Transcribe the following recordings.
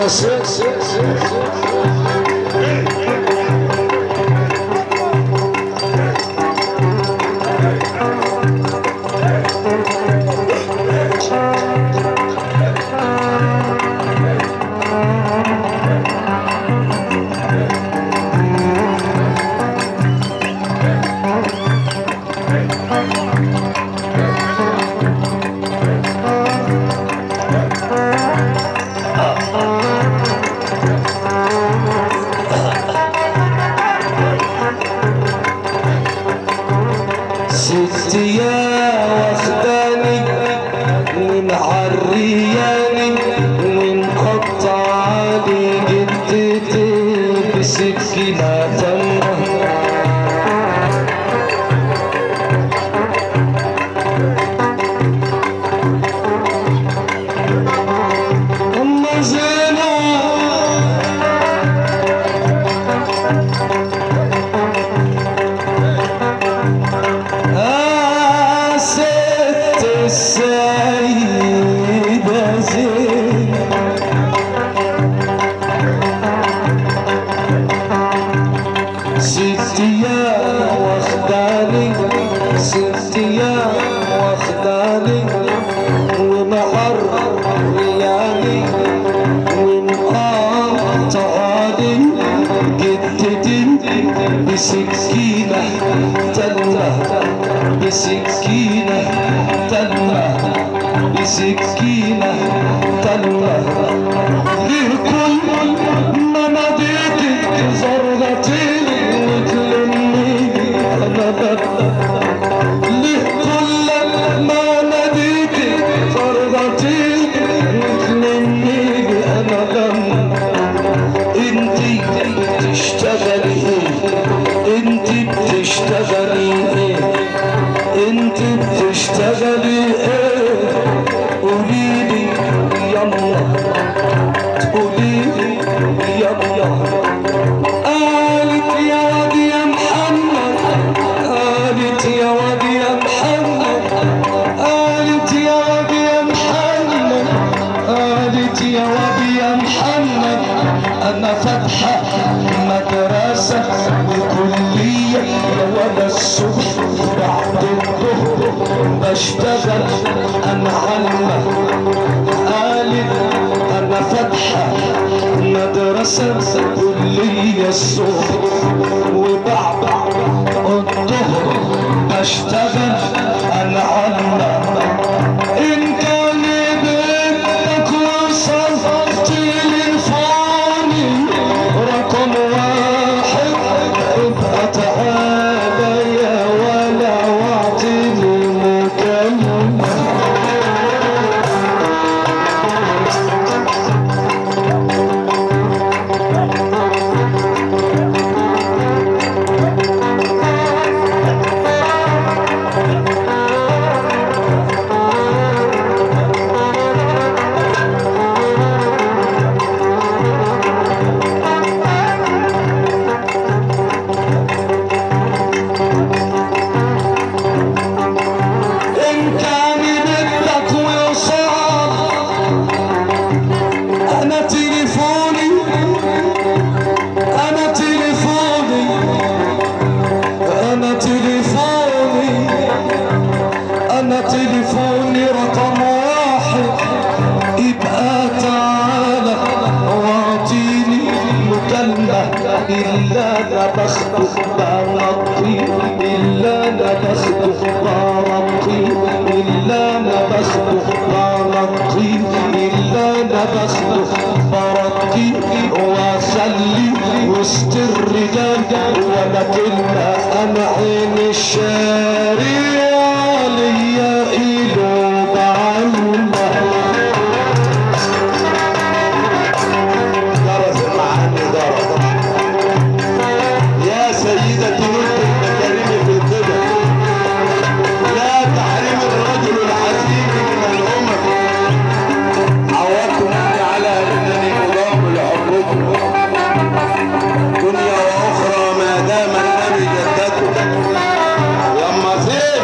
دنيا واخرى ما دام النبي جدته. يما فين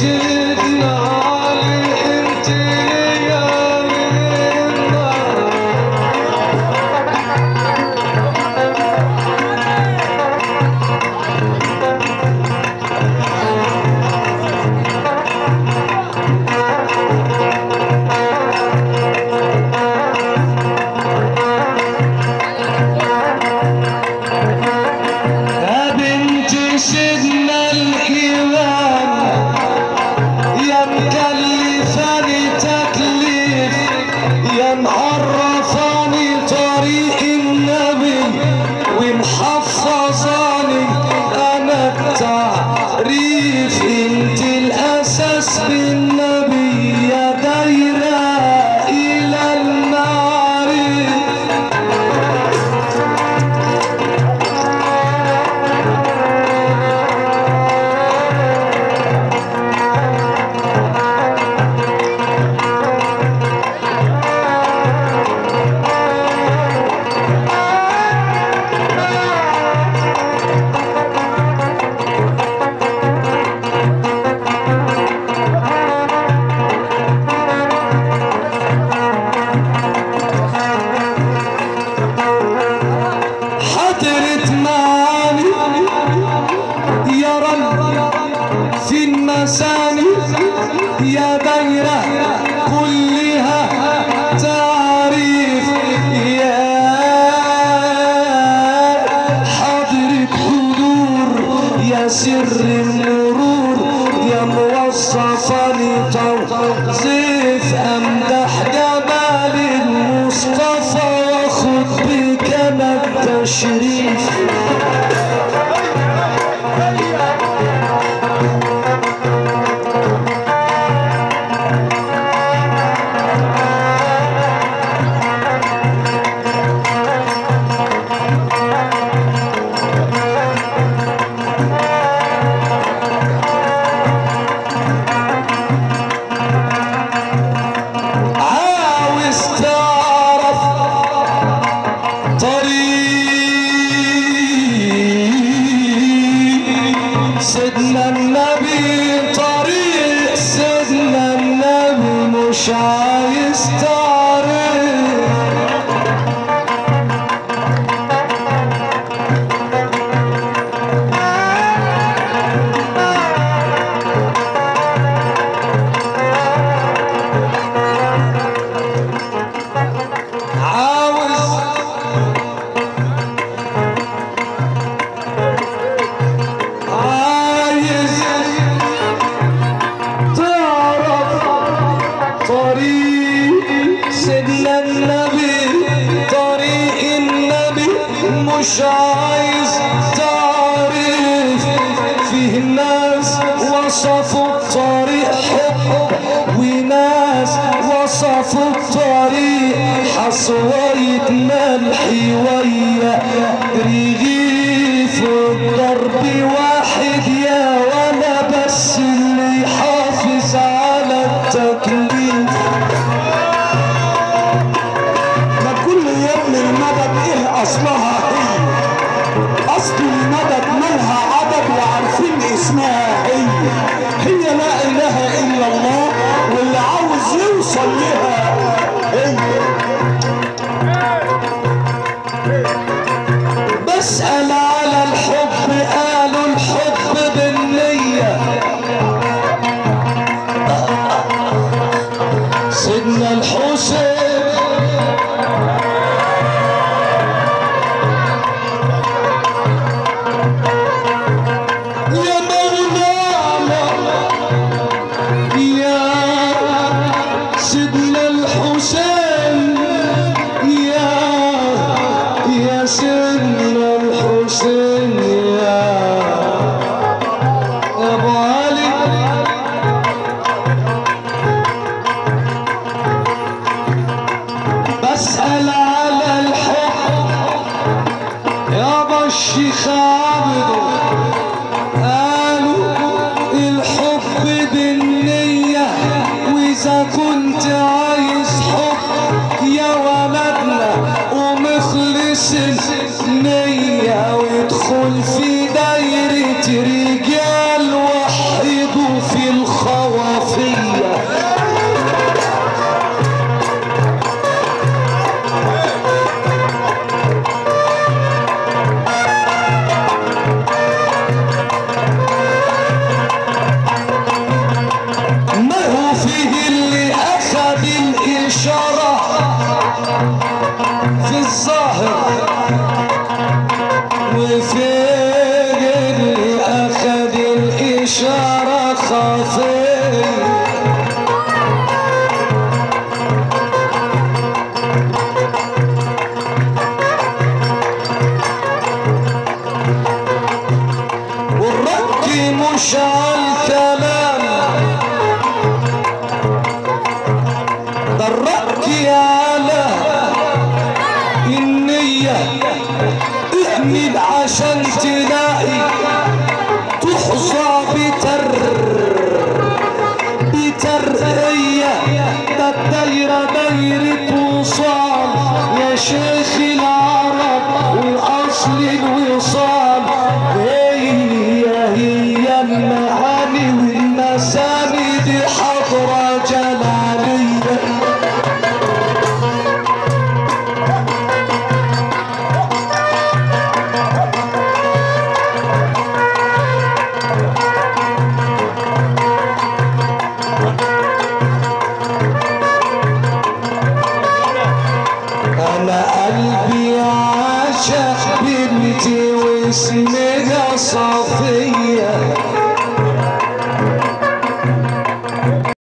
سيدنا علي انت يا منا يا بنت سيدنا الإمام يا مكلفاني تكليف يا معرفاني طريق النبي ومحفظاني انا التعريف انت الاساس بالنبي يا دايرة الى المعرف حضرت معاني يا رب في المساني يا دايرة كلها تعريف يا حضرة حضور يا سر المرور يا موصفاني توظيف امدح جمال المصطفى واخد بك انا التشريف عاوز تعرف طريق سيدنا النبي طريق سيدنا النبي مش عايز تعرف عايز تعرف طريق سيدنا النبي طريق النبي مش عايز تعرف فيه ناس وصفوا الطريق حب وناس وصفوا الطريق حصوية ملح ويا رغيف الضرب واحد يا وانا بس اللي يحافظ على التكليف ما كل يوم المدد ايه اصلها هي اصل المدد مالها عدد وعارفين اسمها هي لا اله الا الله واللي عاوز يوصل لها هي بسأل على الحب قالوا الحب بالنية سيدنا الحسين يا مولانا يا سيدنا الحسين يا سيدنا الحسين يا ابو علي بسأل على الحب يابا الشيخ عبده قالوا الحب بالنية واذا كنت عايز حب يا ولدنا ومخلص النية وادخل في دايرة رجال وحدوا في الخير حرك يا لا النية اعمل عشان تلاقي تحظى بترقية. ده الدايرة دايرة وصال يا شيخ العرب واصل الوصال. هي المعاني والمساني دي حضرة